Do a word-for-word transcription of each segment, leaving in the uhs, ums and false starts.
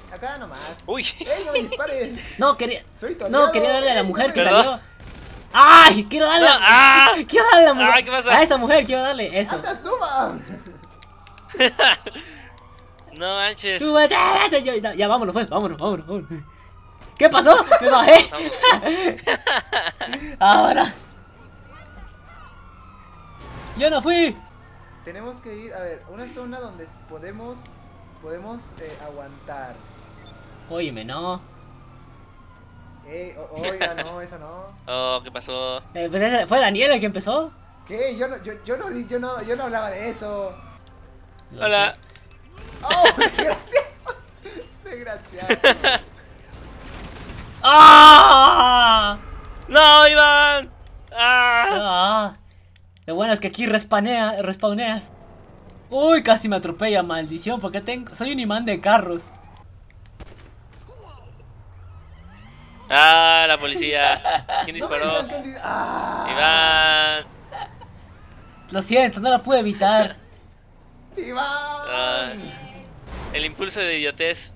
acá nomás. Uy. ¡Ey, no me dispares! No, quería. Soy toleado. No, quería darle a la mujer que ¿Perdón? salió. ¡Ay! Quiero darle No, a... ¡ah! Quiero darle a la mujer. Ay, ¿qué pasa? A esa mujer quiero darle eso. ¡Anda, suba! No manches. Súbete, vete, yo- ya, ya, vámonos, pues, vámonos, vámonos, vámonos. ¿Qué pasó? Me bajé. Vamos. Ahora. Yo no fui. Tenemos que ir, a ver, una zona donde podemos, podemos eh, aguantar. Óyeme, no. Ey, o- oiga, no, eso no. Oh, ¿qué pasó? Eh, pues ese- fue Daniel el que empezó. ¿Qué? Yo no, yo, yo no, yo no, yo no hablaba de eso. Hola. ¡Oh, desgraciado! Desgraciado. ¡Ah! ¡No, Iván! ¡Ah! Ah. Lo bueno es que aquí respawnea, respawneas. Uy, casi me atropella, maldición, porque tengo, soy un imán de carros. ¡Ah, la policía! ¿Quién No me disparó? digan que él dice- ¡Ah! ¡Iván! Lo siento, no lo pude evitar. ¡Iván! Ah, el impulso de idiotez.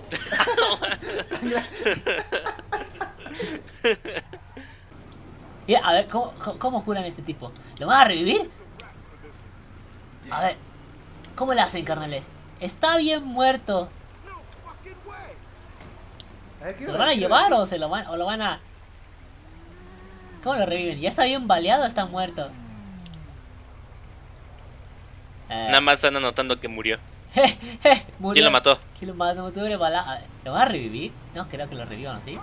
Mira, a ver, ¿cómo, cómo, cómo curan a este tipo? ¿Lo van a revivir? A ver, ¿cómo le hacen, carnales? Está bien muerto. A ver, ¿Se quiero lo van a ver, quiero llevar ver. o se lo van, o lo van a...? ¿Cómo lo reviven? ¿Ya está bien baleado o está muerto? Eh, Nada más están anotando que murió. murió. ¿Quién lo mató? ¿Quién lo mató? Mató de bala. A ver, ¿lo van a revivir? No, creo que lo revivan así.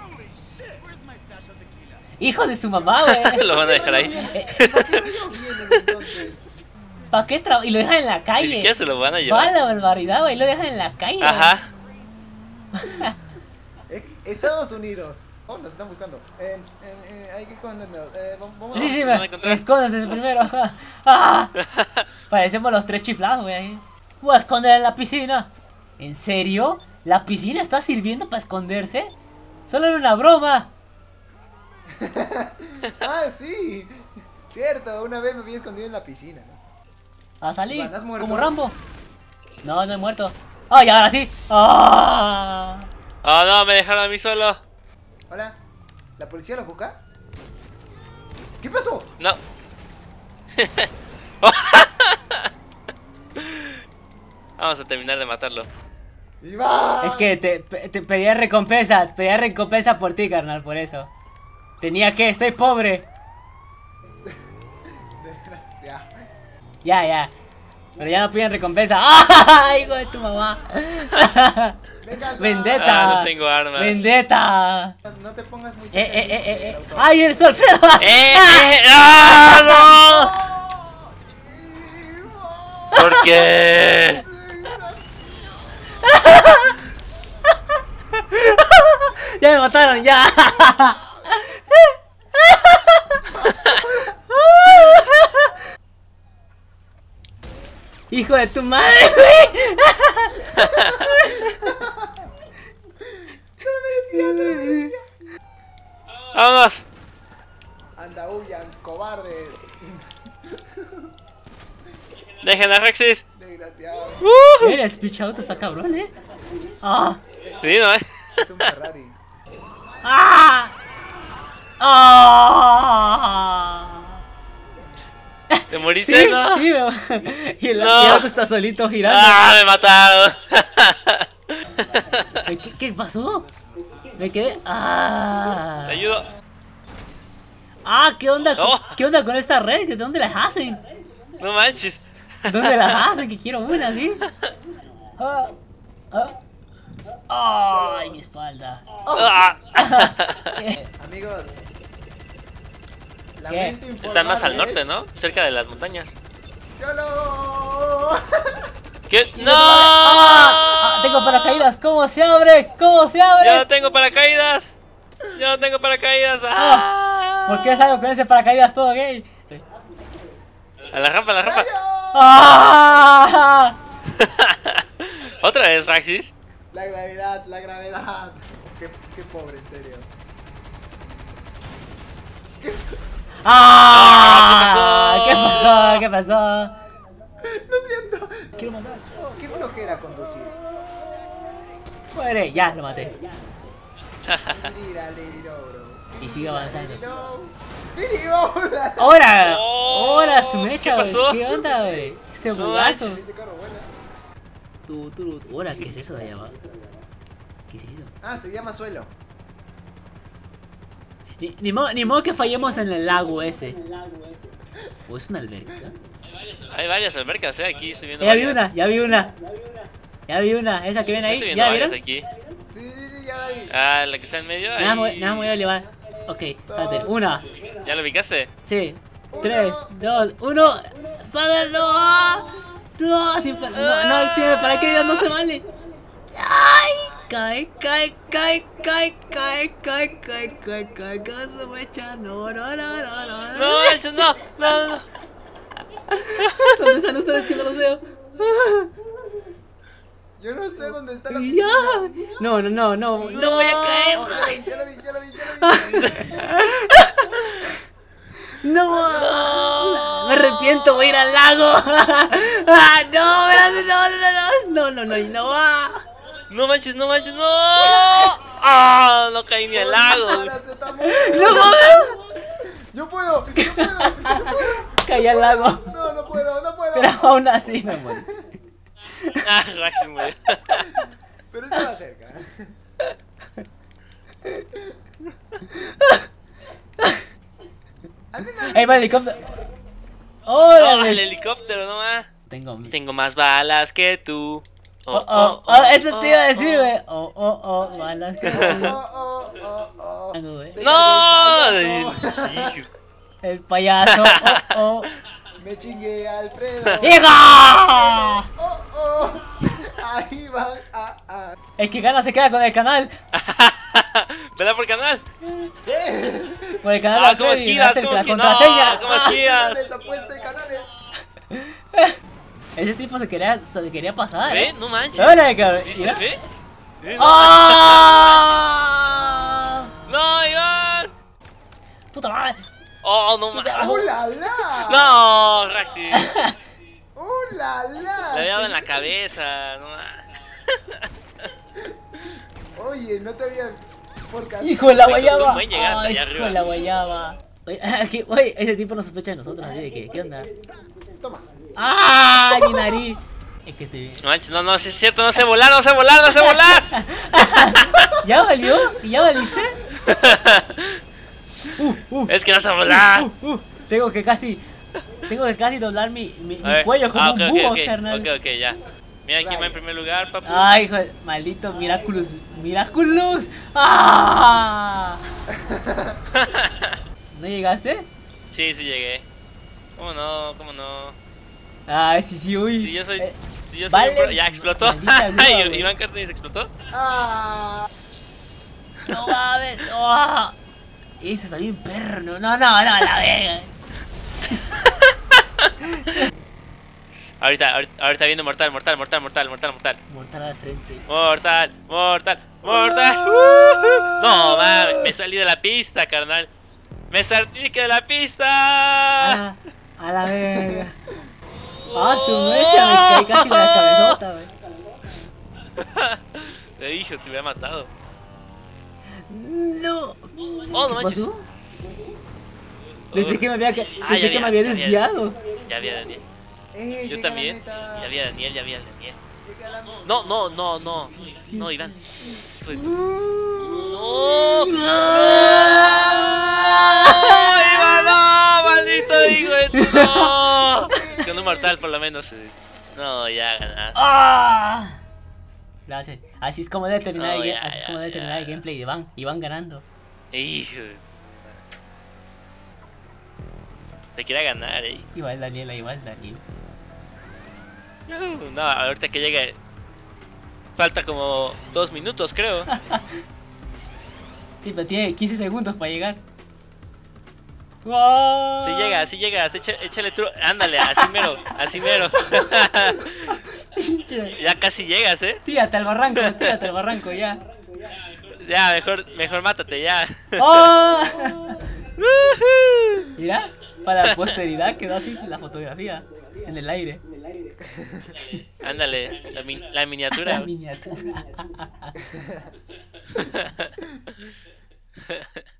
¡Hijo de su mamá, güey! Lo van a dejar ahí. ¿Para qué no yo vienen entonces? ¿Para qué tra... Y lo dejan en la Ni calle. siquiera se lo van a Va llevar. la barbaridad, güey. Lo dejan en la calle. Ajá. Eh, Estados Unidos. Oh, nos están buscando. Eh, eh, eh, hay que escondernos. Eh, vamos, vamos. Sí, sí, ¿No me me... encontré? escóndanse primero. ¡Ah! Parecemos los tres chiflados, güey. Ahí. Voy a esconder en la piscina. ¿En serio? ¿La piscina está sirviendo para esconderse? Solo era una broma. Ah, sí. Cierto, una vez me había escondido en la piscina. A salir, Iván, ¿has muerto? como Rambo. No, no he muerto. ¡Ay, ahora sí! ¡Ah! Oh, no, me dejaron a mí solo. Hola. ¿La policía lo busca? ¿Qué pasó? No. Vamos a terminar de matarlo. ¡Iván! Es que te, te pedía recompensa, pedía recompensa por ti, carnal, por eso. Tenía que, estoy pobre. Desgraciado. Ya, ya. Pero ya no piden recompensa. ¡Ah! ¡Hijo de tu mamá! Venganza. ¡Vendetta! Ah, no tengo armas. ¡Vendetta! No te pongas muy Eh, cerca eh, eh, eh, del eh. auto. ¡Ay, eres tú, Alfredo! ¡Eh! eh ¡Ah, no! ¿Por qué? ¡Ya me mataron, ya! ¡Hijo de tu madre, güey! Se lo merecía, se lo merecía. ¡Vámonos! Anda, huyan, cobardes. ¡Dejen a Rexis! Desgraciado. Mira, el speech auto está cabrón, ¿eh? ¡Ah! Sí, ¿no, eh? Es un Ferrari. ¡Ah! ¡Ah! ¿Te moriste? Sí, No. sí, me- y el, No. el auto está solito girando. ¡Ah, me mataron! ¿Qué, ¿Qué pasó? Me quedé. ¡Ah! Te ayudo. ¡Ah! ¿Qué onda? con- Oh. ¿Qué onda con esta red? ¿De dónde las hacen? No manches. ¿Dónde las hacen? Que quiero una, ¿sí? Ah, ah. ¡Ay, mi espalda! Ah. Amigos. ¿Qué? Lamento Están más al informarles- norte, ¿no? Cerca de las montañas. ¡Yolo! ¿Qué? ¡No! ¡Ah! ¡Tengo paracaídas! ¿Cómo se abre? ¿Cómo se abre? Yo no tengo paracaídas. Yo no tengo paracaídas. ¡Ah! ¿Por qué salgo con ese paracaídas todo gay? A la rampa, a la rampa. ¡Ah! Otra vez, Raxis. La gravedad, la gravedad. Qué, qué pobre, en serio. ¡Ah! ¿Qué pasó? ¿Qué pasó? Lo siento. Quiero matar. Qué flojera conducir. Muere, ya, lo maté. Mira, Lilo, bro. Y sigue avanzando. ¡Lilo! ¡Ahora! Oh, ¡Ahora su mecha, ¿qué güey! pasó? ¿Qué onda, güey? Ese No bugazo. manches. Este carro vuela. Tú, tú, tú. Ahora, ¿qué es eso de allá abajo? ¿Qué es eso? Ah, se llama suelo. Ni, ni, modo, ni modo que fallemos en el lago ese. ¿O es una alberca? Hay varias albercas, eh, aquí estoy viendo Ya vi varias. una, ya vi una. Ya vi una, esa que ven Yo ahí. estoy viendo ¿Ya varias vieron? aquí. Sí, sí, sí, ya la vi. Ah, la que está en medio. Nada, me ahí. voy- nada, me voy a elevar. Ok, espérate. Una, ¿Ya lo ubicaste? sí, tres, dos, uno. ¡Sale! ¡No! ¡No! Sin pa- no, no tiene paracaídas, no se vale. ¡Ay! Cae, cae, cae, cae, cae, cae, cae, cae, cae, cae, se mecha. No, no, no, no, no. No, manches, no, no, no. ¿Dónde están ustedes que no los veo? Yo no sé dónde está la Ya. piscina. No, no, no, no, no voy a caer. Ya la vi, ya la vi, ya la vi, ya la vi. No, me arrepiento, voy a ir al lago. Ah, no, espérate, no, no, no, no, no, no, no, va. No manches, no manches, no. Ah, no caí ni al lago. Paracetamol. No mames. Yo puedo, yo puedo, yo puedo. Caí al lago. No, no puedo, no puedo. Pero aún así me morí. Ah, Rax se murió. Pero estaba cerca. Ahí va el helicóptero. Oh, el ¡Órale! helicóptero, no más. Tengo. Tengo más balas que tú. Oh, oh, oh, eso te iba a decir, güey. Oh, oh, oh, balas que Oh, tú. oh, oh, oh. Ah, no, güey. ¡No! El payaso. Oh, oh. Me chingué, Alfredo. ¡Hijo! Oh, oh. Ahí van. Ah, ah. El que gana se queda con el canal. ¿Verdad por canal? ¿Qué? Por el canal Ah, de ¿cómo Freddy, esquivas? hace ¿Cómo la esquivas? contraseña. No, ¿cómo esquivas? Canales, apuesta de canales. Ese tipo se quería, se quería pasar. ¿Ve? ¿eh? No manches. ¡Órale, cabrón! ¿Viste? Mira. ¿Ve? ¿Ve? ¡Ah! ¡No, Iván! ¡Puta madre! ¡Oh, no manches! ¡Uh, la, la! ¡No, Raxi! ¡Uh, la, la! Le había dado en la cabeza. No manches. Oye, no te había... Por casi. ¡Hijo de la Me costó un guayaba! buen llegar hasta Ay, allá ¡hijo arriba. de la guayaba! Oye, aquí, oye, ese tipo no sospecha de nosotros, así de que, ¿qué onda? Toma. ¡Ah! Mi nariz. Es que te vi. No manches, no, no, sí es cierto, no sé volar, no sé volar, no sé volar. ¿Ya valió? ¿Y ya valiste? Es que no sé volar. Uh, uh, tengo que casi. Tengo que casi doblar mi, mi, A mi ver. cuello como Ah, un ok, búho, ok, ok, carnal. ok, ok, ya. Mira quién va en primer lugar, papu. Ay, hijo de... Maldito Miraculous. ¡Miraculous! ¡Ah! ¿No llegaste? Sí, sí llegué. ¿Cómo no? ¿Cómo no? Ay, sí, sí, uy. Si yo soy. Eh, Si yo soy vale, un pro- ya explotó. maldita grúa, Ay, güey. Iván Cartoni se explotó. ¡Ah! no mames. No. Eso está bien perro. No, no, no, no, la verga. Ahorita, ahorita, ahorita viene mortal, mortal, mortal, mortal, mortal, mortal. Mortal al frente. Mortal, mortal, mortal. Ah. No, mames, me salí de la pista, carnal. Me salí de la pista. A la, a la verga. Ah, su mecha, me caí casi en la cabezota, güey. Te dije, te hubiera matado. No. Oh, no ¿Qué manches. pasó? Pensé que me había, que- Ah, pensé ya que me había, había ya había. desviado. Ya había Daniel. Eh, Yo llegué a la también. meta. Ya había Daniel, ya había Daniel. Llegué a la meta. No, no, no, no. Sí, sí, No, sí, Iván. sí. Pues- No. ¡No! ¡No! ¡Iván, no! ¡Maldito hijo de tu! ¡No! Con un mortal, por lo menos. eh. No, ya ganaste. ¡Ah! Gracias. Así es como debe terminar, No, el, ya, así es ya, como debe ya. terminar el gameplay de Iván. Iván ganando. Hijo. Te quiere ganar, eh. Igual Daniela, igual Daniel. No, ahorita que llegue. Falta como dos minutos, creo. Sí, pero tiene quince segundos para llegar. ¡Wow! Si llegas, si llegas, echa- échale tru... Ándale, así mero, así mero. Ya casi llegas, eh. Tírate al barranco, tírate al barranco ya. Ya, mejor, mejor mátate, ya. ¡Oh! Mira, Para la posteridad quedó así la fotografía. En el aire. Ándale, la, mi- la miniatura. La miniatura.